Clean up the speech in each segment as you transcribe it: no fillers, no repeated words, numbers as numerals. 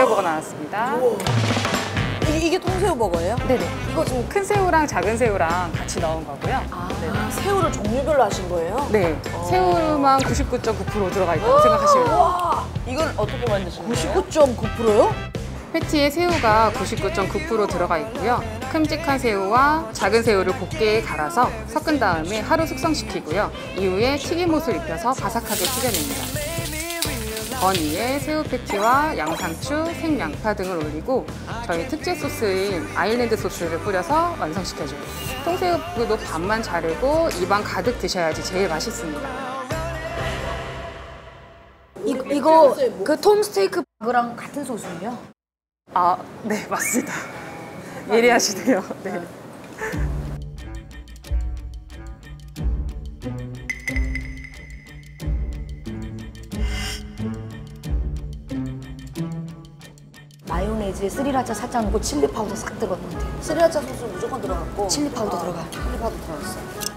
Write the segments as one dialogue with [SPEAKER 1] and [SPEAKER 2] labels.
[SPEAKER 1] 통새우버거 나왔습니다.
[SPEAKER 2] 이게 통새우버거예요?
[SPEAKER 1] 네네. 이거 좀 큰 새우랑 작은 새우랑 같이 넣은 거고요.
[SPEAKER 2] 새우를 종류별로 하신 거예요?
[SPEAKER 1] 네. 새우만 99.9% 들어가 있다고 생각하시면 돼요.
[SPEAKER 2] 와,
[SPEAKER 3] 이건 어떻게 만드신 거예요?
[SPEAKER 2] 99.9%요?
[SPEAKER 1] 패티에 새우가 99.9% 들어가 있고요. 큼직한 새우와 작은 새우를 곱게 갈아서 섞은 다음에 하루 숙성시키고요. 이후에 튀김옷을 입혀서 바삭하게 튀겨냅니다. 번 위에 새우 패티와 양상추, 생양파 등을 올리고 저희 특제 소스인 아일랜드 소스를 뿌려서 완성시켜줘요. 통새우도 반만 자르고 입안 가득 드셔야지 제일 맛있습니다.
[SPEAKER 2] 이거 그 톰 스테이크 버거랑 같은 소스예요?
[SPEAKER 1] 아, 네, 맞습니다. 예리하시네요. 네.
[SPEAKER 2] 마요네즈에 스리라차 살짝 넣고 칠리 파우더 싹 들어갔는데 스리라차 소스 무조건 들어갔고 칠리 파우더 들어가. 칠리 파우더 들어갔어.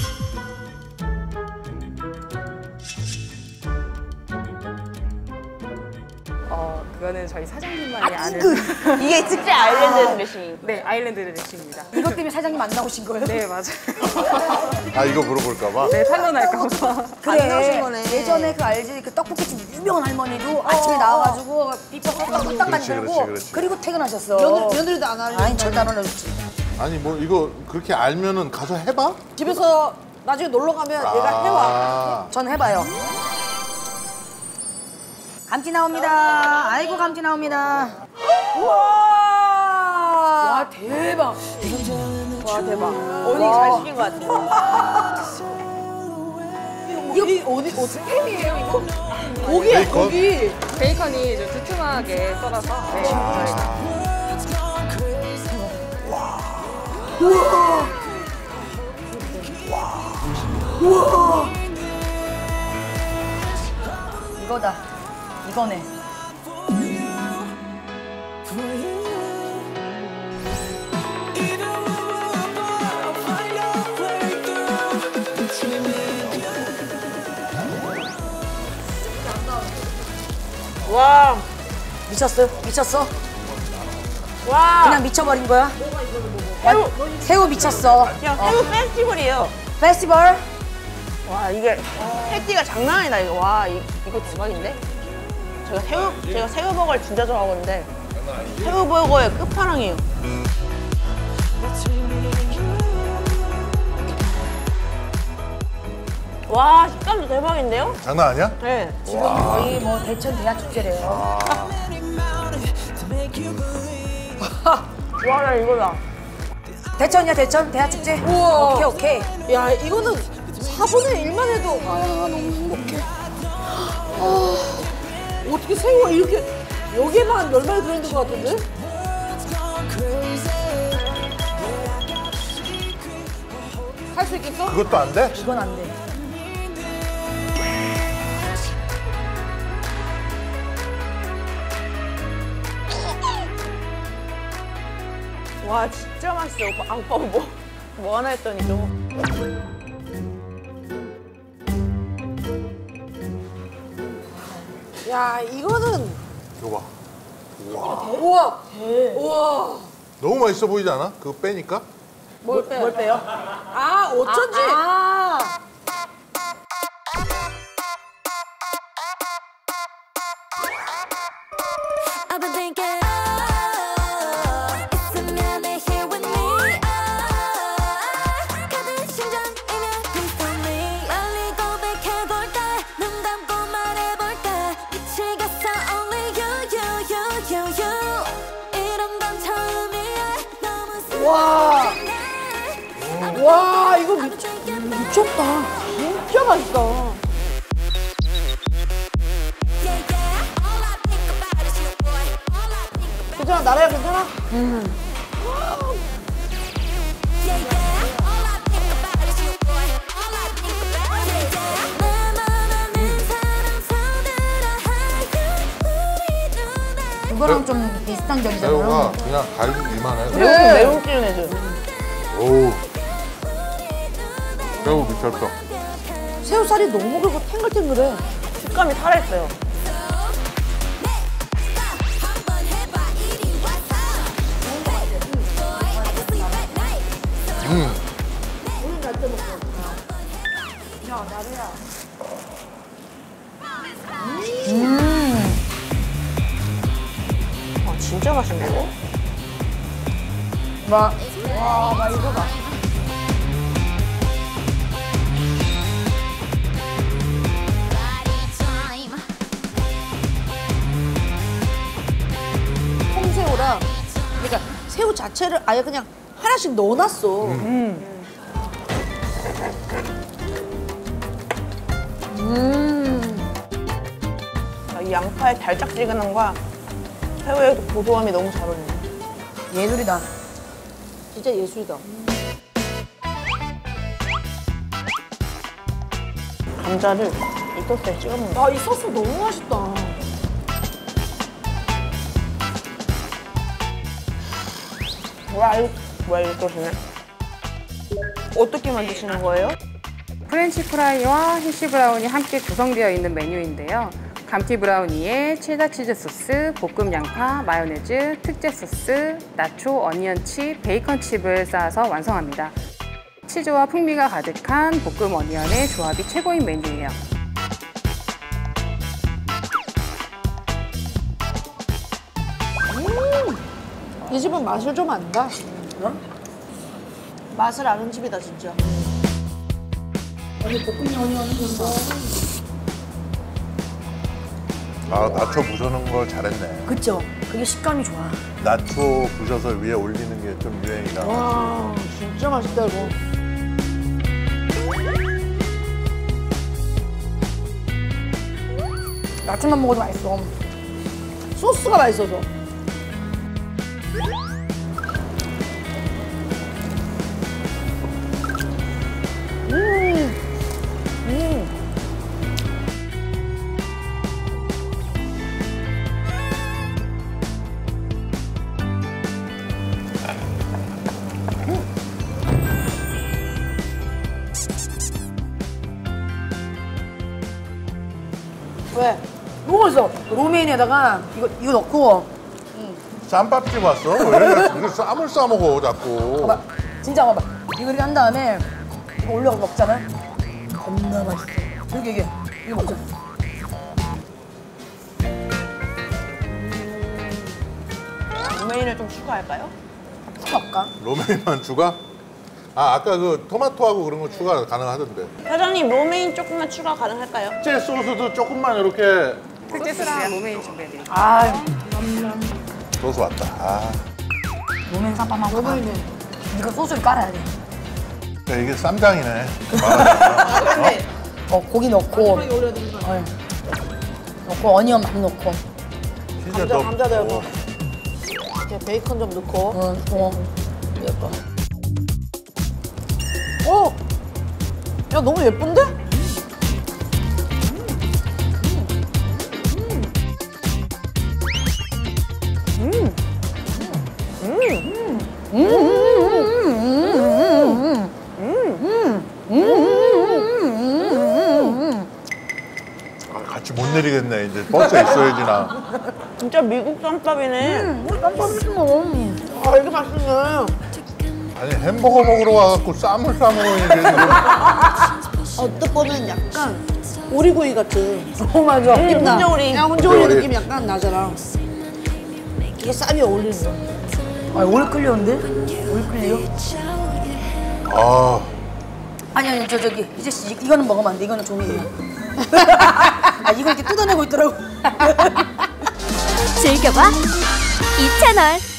[SPEAKER 1] 그거는 저희 사장님만이 아는.
[SPEAKER 3] 이게 특제 아일랜드 드레싱.
[SPEAKER 1] 네, 아일랜드 드레싱입니다.
[SPEAKER 2] 이것 때문에 사장님 안 나오신 거예요?
[SPEAKER 1] 네, 맞아요.
[SPEAKER 4] 아, 이거 물어볼까 봐?
[SPEAKER 1] 네, 탄로날까 봐.
[SPEAKER 2] 안 나오신 거네. 예전에 그 알지? 그 떡볶이집 유명한 할머니도 아침에 나와가지고 비법 딱 만들고
[SPEAKER 4] 그렇지.
[SPEAKER 2] 그리고 퇴근하셨어.
[SPEAKER 5] 며느리도 안 하려고.
[SPEAKER 2] 아니 절대 안 올려줬지.
[SPEAKER 4] 아니, 뭐, 이거 그렇게 알면은 가서 해봐?
[SPEAKER 5] 집에서 나중에 놀러 가면 얘가 해와.
[SPEAKER 4] 아,
[SPEAKER 2] 전 해봐요. 감튀 나옵니다. 아이고 감튀 나옵니다.
[SPEAKER 5] 와 대박. 와 대박.
[SPEAKER 3] 언니 잘 시킨 것 같아요.
[SPEAKER 5] 이거 어디 햄이에요 이거? 고기야
[SPEAKER 4] 베이컨?
[SPEAKER 5] 고기.
[SPEAKER 1] 베이컨이 좀 두툼하게 썰어서 네, 저희가.
[SPEAKER 2] 이거다. 이거네.
[SPEAKER 3] 와,
[SPEAKER 2] 미쳤어요? 미쳤어?
[SPEAKER 3] 와.
[SPEAKER 2] 그냥 미쳐버린 거야? 새우 미쳤어.
[SPEAKER 3] 그냥 새우 페스티벌이에요.
[SPEAKER 2] 페스티벌?
[SPEAKER 3] 와, 이게 패티가 장난 아니다 이거. 와, 이거 대박인데? 제가 새우버거를 진짜 좋아하는데 새우버거의 끝판왕이에요. 와, 식감도 대박인데요?
[SPEAKER 4] 장난 아니야?
[SPEAKER 3] 네.
[SPEAKER 2] 지금 거의 뭐 대천 대야축제래요.
[SPEAKER 3] 와, 나 이거다.
[SPEAKER 2] 대천이야 대천 대야축제?
[SPEAKER 5] 우와.
[SPEAKER 2] 오케이 오케이.
[SPEAKER 5] 야 이거는 4분의 1만 해도 너무 행복해. 어떻게 새우가 이렇게 여기에만 몇 마리 들어있는 것 같은데? 할 수 있겠어?
[SPEAKER 4] 그것도 안 돼?
[SPEAKER 2] 이건 안 돼.
[SPEAKER 3] 와, 진짜 맛있어. 오빠, 오빠 뭐 하나 했더니 좀.
[SPEAKER 5] 야 이거는
[SPEAKER 4] 이거 봐. 우와.
[SPEAKER 5] 우와 우와.
[SPEAKER 4] 너무 맛있어 보이지 않아? 그거 빼니까?
[SPEAKER 5] 뭘 빼요? 아 어쩐지.
[SPEAKER 6] I've been thinking, 있으면 내 here with me. 가든 심장이면 please tell me. 빨리 고백해볼 때, 눈 감고 말해볼 때, 미치겠어 only you. 이런 건 처음이야. 너무 슬퍼.
[SPEAKER 5] 와 이거 미쳤다. 진짜 맛있다. 괜찮아 나라야 괜찮아?
[SPEAKER 2] 그거랑 좀 비슷한
[SPEAKER 4] 새우가
[SPEAKER 2] 점이잖아요.
[SPEAKER 4] 그냥 갈기 이만해.
[SPEAKER 3] 매운 찌는애들.
[SPEAKER 4] 오. 새우 미쳤어.
[SPEAKER 5] 새우살이 너무 그리고 탱글탱글해.
[SPEAKER 3] 식감이 살아있어요. 아, 진짜 맛있네 이거.
[SPEAKER 2] 와, 나 이거 봐.
[SPEAKER 5] 콩새우랑 그러니까 새우 자체를 아예 그냥 하나씩 넣어놨어.
[SPEAKER 3] 이 양파의 달짝지근함과 새우의 고소함이 너무 잘 어울리네.
[SPEAKER 2] 예술이다.
[SPEAKER 5] 진짜 예술이다.
[SPEAKER 3] 감자를 이 소스에 찍어 먹는.
[SPEAKER 5] 아, 이 소스 너무 맛있다.
[SPEAKER 3] 뭐야 이 소스는? 어떻게 만드시는 거예요?
[SPEAKER 1] 프렌치 프라이와 해시 브라운이 함께 구성되어 있는 메뉴인데요. 감튀 브라우니에 체다 치즈 소스, 볶음 양파, 마요네즈, 특제 소스, 나초, 어니언치, 베이컨 칩을 쌓아서 완성합니다. 치즈와 풍미가 가득한 볶음 어니언의 조합이 최고인 메뉴예요.
[SPEAKER 5] 이 집은 맛을 좀 안다. 맛을 아는 집이다 진짜.
[SPEAKER 4] 아, 나초 부셔놓은 걸 잘했네.
[SPEAKER 2] 그쵸? 그게 식감이 좋아.
[SPEAKER 4] 나초 부셔서 위에 올리는 게 좀 유행이다.
[SPEAKER 5] 와, 진짜 맛있다 이거.
[SPEAKER 2] 야채만 먹어도 맛있어.
[SPEAKER 5] 소스가 맛있어서. 왜?
[SPEAKER 2] 너무 맛있어. 로메인에다가 이거 넣고
[SPEAKER 4] 쌈밥집 왔어? 왜 이렇게 쌈을 싸먹어 자꾸.
[SPEAKER 2] 봐봐. 진짜 봐봐. 이거 이렇게 한 다음에 이거 올려서 먹잖아. 겁나 맛있어. 이게 이거 먹자.
[SPEAKER 3] 로메인을 좀 추가할까요?
[SPEAKER 2] 먹까?
[SPEAKER 4] 로메인만 추가? 아, 아까 그 토마토하고 그런 거 추가 가능하던데.
[SPEAKER 3] 사장님 로메인 조금만 추가 가능할까요?
[SPEAKER 4] 특제 소스도 조금만 이렇게
[SPEAKER 1] 특제 소스랑 로메인 준비해드릴게요.
[SPEAKER 2] 아,
[SPEAKER 4] 소스 왔다. 아,
[SPEAKER 2] 로메인 쌈밥만 먹어. 이거 소스를 깔아야 돼.
[SPEAKER 4] 그러니까 이게 쌈장이네.
[SPEAKER 2] 고기 넣고, 넣고 어니언 많이 넣고,
[SPEAKER 4] 진짜
[SPEAKER 5] 감자 넣고. 이렇게 베이컨 좀 넣고.
[SPEAKER 2] 예뻐.
[SPEAKER 5] 야, 너무 예쁜데?
[SPEAKER 4] 아, 같이 못 내리겠네. 이제 버스에 있어야지 나.
[SPEAKER 3] 진짜 미국 쌈밥이네.
[SPEAKER 5] 아, 이게 맛있네.
[SPEAKER 4] 아니 햄버거 먹으러 와갖고 쌈을 싸먹어 이제.
[SPEAKER 5] 어떻게 보면 약간 오리구이 같은
[SPEAKER 2] 맞아.
[SPEAKER 5] 느낌 나.
[SPEAKER 3] 훈제오리.
[SPEAKER 5] 야, 훈제오리
[SPEAKER 4] 훈제오리.
[SPEAKER 5] 느낌 약간 나잖아. 이게 쌈이 어울리는 거야.
[SPEAKER 2] 아, 오래 끓였는데? 오래 끓여?
[SPEAKER 4] 아,
[SPEAKER 2] 아니, 저기, 이제 이거는 먹으면 안 돼. 이거는 종이에요. 아, 이거 이렇게 뜯어내고 있더라고.
[SPEAKER 6] 즐겨봐 이 채널.